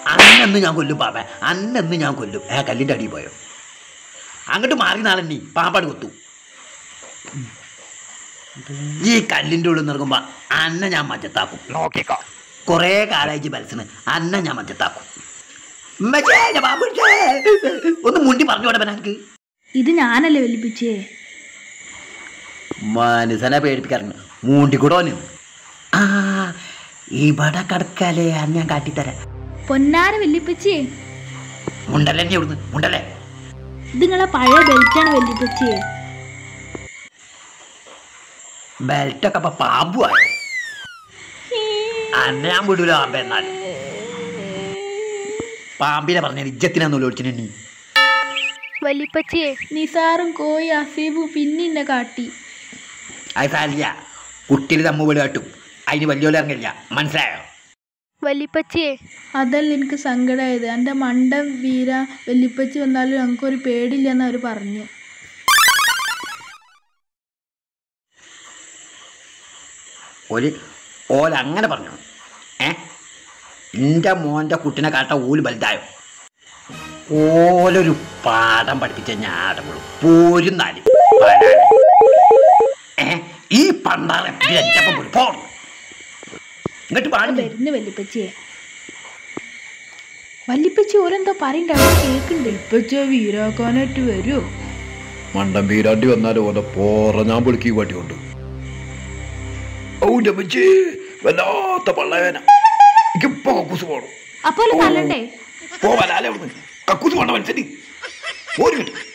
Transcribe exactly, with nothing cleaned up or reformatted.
അന്നെന്ന് ഞാൻ കൊല്ലും പാപ്പ, അന്നെന്ന് ഞാൻ കൊല്ലും. ഏ കല്ലിൻ്റെ അടിയിൽ പോയോ? അങ്ങോട്ട് മാറി നാളെണ്ണി പാമ്പാട് കൊത്തു. ഈ കല്ലിൻ്റെ ഉള്ളിൽ നിറങ്ങുമ്പോൾ അന്നെ ഞാൻ മജ്ജത്താക്കും. നോക്കിക്കോ, കുറേ കാലായിട്ട് മനസ്സിന് അന്നെ ഞാൻ മജ്ജത്താക്കും. ഒന്ന് മുണ്ടി പറഞ്ഞു വിടാൻ എനിക്ക്. ഇത് ഞാനല്ലേ വലിപ്പിച്ചേ? മനസ്സനെ പേടിപ്പിക്കാറുണ്ട് മൂണ്ടിക്കൂടോന്. ആ ഇവിടെ കിടക്കാലേ അന്ന് ഞാൻ കാട്ടിത്തരാം. പൊന്നാര വലിപ്പിച്ചേ. മുണ്ടല്ലേ ഇവിടുന്ന് മുണ്ടല്ലേ. ഇത് നിങ്ങളെ പഴയ ബെൽറ്റാണ് വലിപ്പിച്ചേ. ബെൽറ്റൊക്കെ അപ്പൊ പാമ്പുവായി. അന്നെ ഞാൻ വിടൂല പാമ്പ. എന്നാൽ പാമ്പിനെ പറഞ്ഞ ഇജ്ജത്തിനാന്ന് ഓടിച്ചിനി. വലിപ്പച്ചേ നിസാറും കോയി അസീബും പിന്നെ കാട്ടി. അത് സാരില്ല, കുട്ടിയിൽ തമ്മ വീട് കാട്ടും. അതിന് വലിയോല ഇറങ്ങില്ല, മനസ്സിലായോ? വലിപ്പച്ചേ അതല്ല എനിക്ക് സങ്കടമായത്. എൻ്റെ മണ്ടൻ വീര വലിപ്പച്ചി വന്നാലും ഞങ്ങൾക്കൊരു പേടില്ലെന്ന് അവർ പറഞ്ഞു. ഒരു ഓല അങ്ങനെ പറഞ്ഞു. ഏ എൻ്റെ മോൻ്റെ കുട്ടിനെ കാട്ട ഓല് വലുതായോ? ഓലൊരു പാഠം പഠിപ്പിച്ച ഞാടമുള്ളൂ പോരുന്നാല്. ഏ ഈ പണ്ടാറം പോണം ഇങ്ങോട്ട് പാടും വരുന്നു വലിപ്പച്ചിയെ. വലിപ്പച്ചി ഓരെന്താ പറയണ്ട കേൾക്കണ്ട്. ഇപ്പച്ചേ വീരാക്കാനായിട്ട് വരുമോ? മണ്ടൻ വീരാണ്ടി വന്നാലും ഓന്റെ പോറ ഞാൻ വിളിക്കി വാട്ടി കൊണ്ട് വല്ലാത്ത പള്ളവേന. എനിക്കിപ്പോ കക്കൂസ് പോണം. അപ്പോൾ തല്ലണ്ടേ? പോവാലേ കക്കൂസ് പോണ്ട മനസ്സിന്. ഒരു കിട്ടും.